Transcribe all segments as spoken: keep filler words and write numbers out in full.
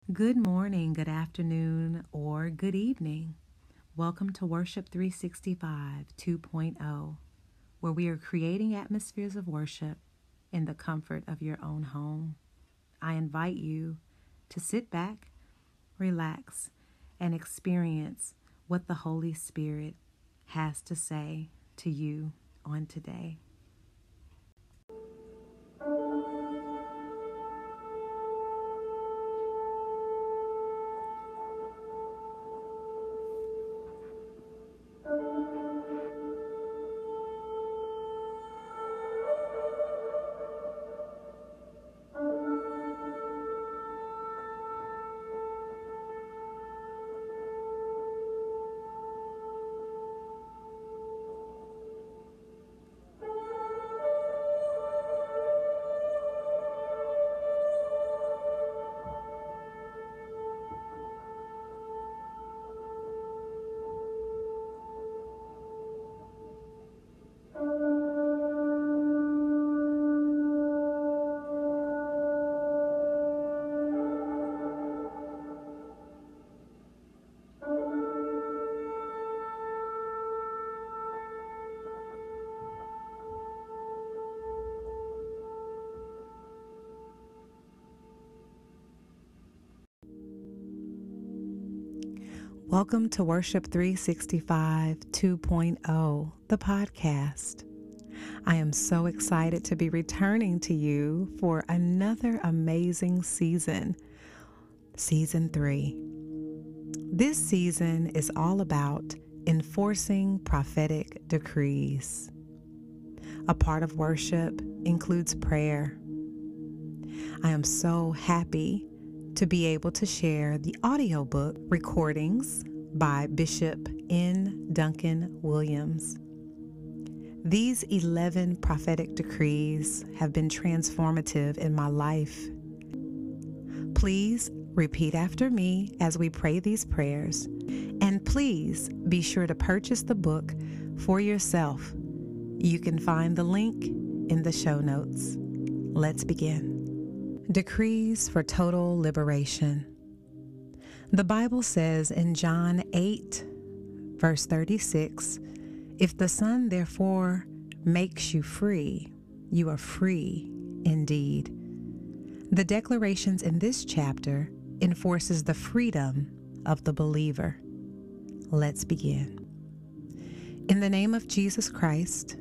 Good morning, good afternoon, or good evening. Welcome to Worship three sixty-five 2.0, where we are creating atmospheres of worship in the comfort of your own home. I invite you to sit back, relax, and experience what the Holy Spirit has to say to you on today. Welcome to Worship three sixty-five 2.0, the podcast. I am so excited to be returning to you for another amazing season, Season three. This season is all about enforcing prophetic decrees. A part of worship includes prayer. I am so happy to be able to share the audiobook recordings by Bishop N. Duncan-Williams. These eleven prophetic decrees have been transformative in my life. Please repeat after me as we pray these prayers, and please be sure to purchase the book for yourself. You can find the link in the show notes. Let's begin. Decrees for total liberation. The Bible says in John eight, verse thirty-six, "If the Son therefore makes you free, you are free indeed." The declarations in this chapter enforces the freedom of the believer. Let's begin. In the name of Jesus Christ,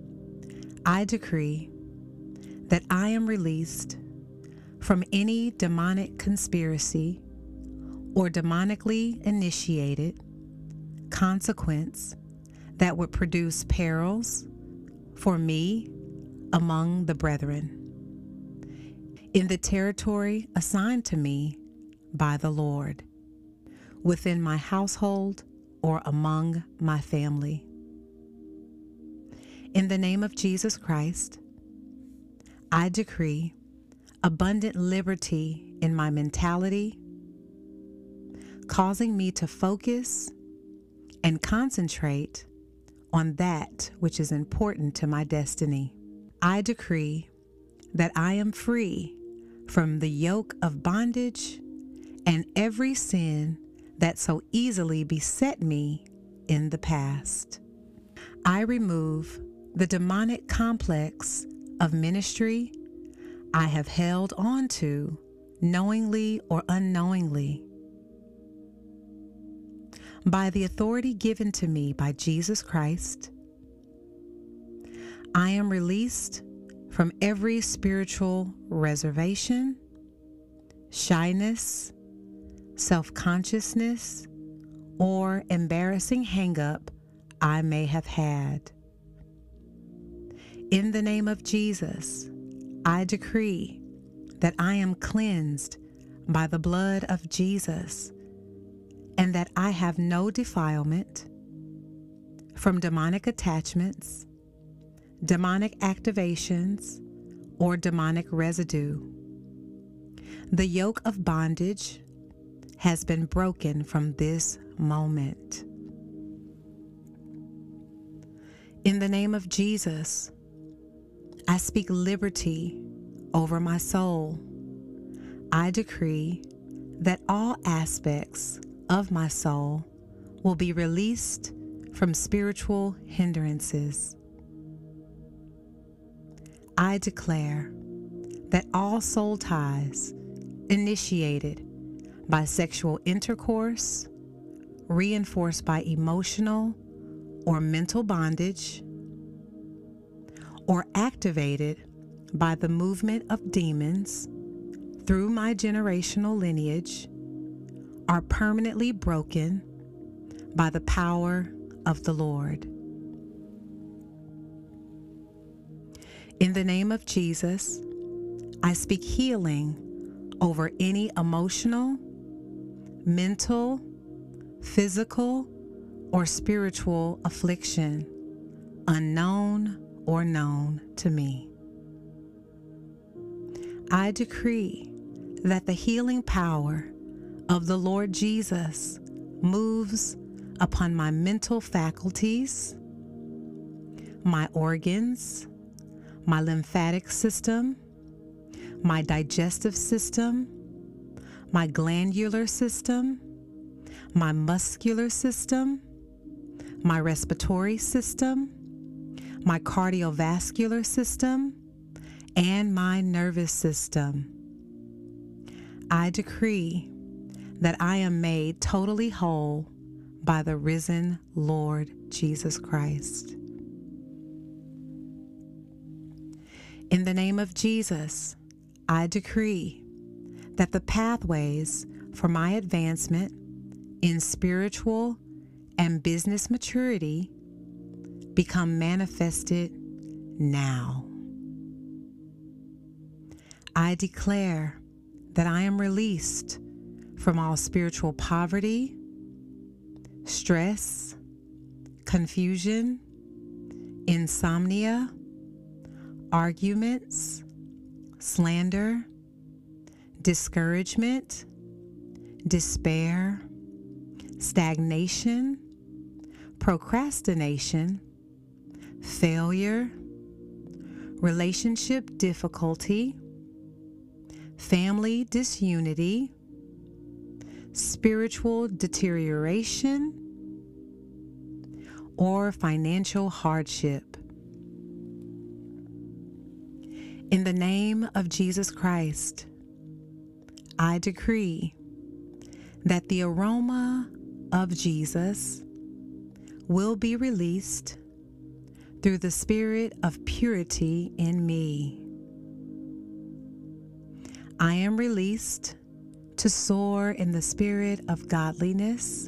I decree that I am released from any demonic conspiracy or demonically initiated consequence that would produce perils for me among the brethren, in the territory assigned to me by the Lord, within my household or among my family. In the name of Jesus Christ, I decree abundant liberty in my mentality, causing me to focus and concentrate on that which is important to my destiny. I decree that I am free from the yoke of bondage and every sin that so easily beset me in the past. I remove the demonic complex of ministry I have held on to, knowingly or unknowingly. By the authority given to me by Jesus Christ, I am released from every spiritual reservation, shyness, self-consciousness, or embarrassing hang-up I may have had. In the name of Jesus, I decree that I am cleansed by the blood of Jesus and that I have no defilement from demonic attachments, demonic activations, or demonic residue. The yoke of bondage has been broken from this moment. In the name of Jesus, I speak liberty over my soul. I decree that all aspects of my soul will be released from spiritual hindrances. I declare that all soul ties initiated by sexual intercourse, reinforced by emotional or mental bondage, or activated by the movement of demons through my generational lineage, are permanently broken by the power of the Lord. In the name of Jesus, I speak healing over any emotional, mental, physical, or spiritual affliction, unknown or known to me. I decree that the healing power of the Lord Jesus moves upon my mental faculties, my organs, my lymphatic system, my digestive system, my glandular system, my muscular system, my respiratory system, my cardiovascular system, and my nervous system. I decree that I am made totally whole by the risen Lord Jesus Christ. In the name of Jesus, I decree that the pathways for my advancement in spiritual and business maturity become manifested now. I declare that I am released from all spiritual poverty, stress, confusion, insomnia, arguments, slander, discouragement, despair, stagnation, procrastination, failure, relationship difficulty, family disunity, spiritual deterioration, or financial hardship. In the name of Jesus Christ, I decree that the aroma of Jesus will be released through the spirit of purity in me. I am released to soar in the spirit of godliness.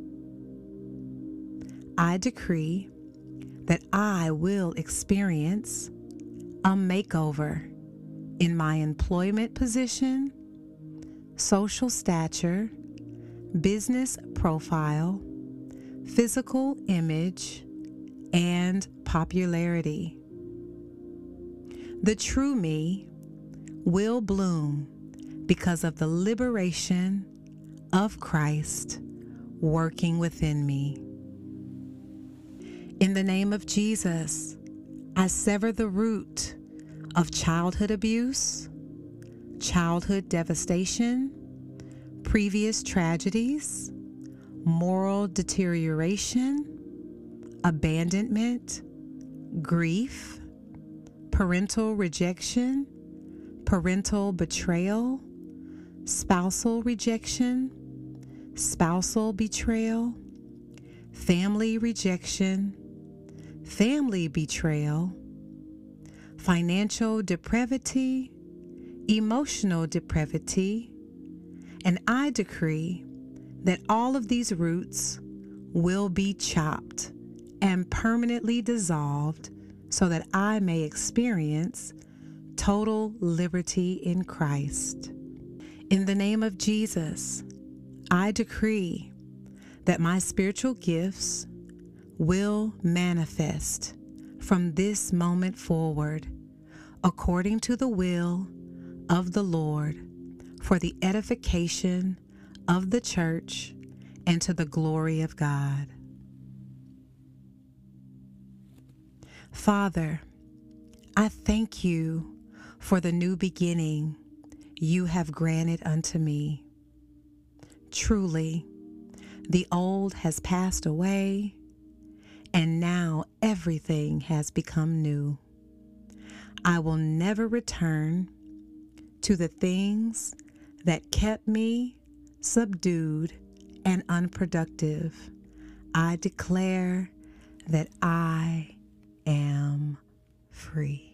I decree that I will experience a makeover in my employment position, social stature, business profile, physical image, and popularity. The true me will bloom because of the liberation of Christ working within me. In the name of Jesus, I sever the root of childhood abuse, childhood devastation, previous tragedies, moral deterioration, abandonment, grief, parental rejection, parental betrayal, spousal rejection, spousal betrayal, family rejection, family betrayal, financial depravity, emotional depravity, and I decree that all of these roots will be chopped and permanently dissolved so that I may experience total liberty in Christ. In the name of Jesus, I decree that my spiritual gifts will manifest from this moment forward according to the will of the Lord for the edification of the church and to the glory of God. Father, I thank you for the new beginning you have granted unto me. Truly, the old has passed away, and now everything has become new. I will never return to the things that kept me subdued and unproductive. I declare that I am free.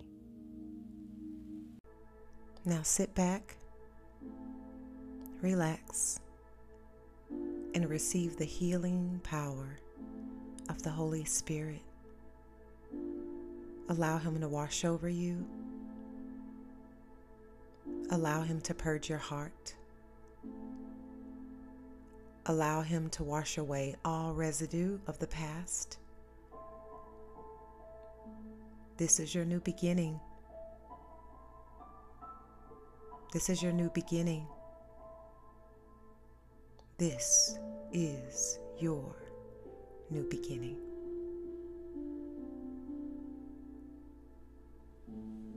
Now sit back, relax, and receive the healing power of the Holy Spirit. Allow Him to wash over you. Allow Him to purge your heart. Allow Him to wash away all residue of the past. This is your new beginning. This is your new beginning. This is your new beginning.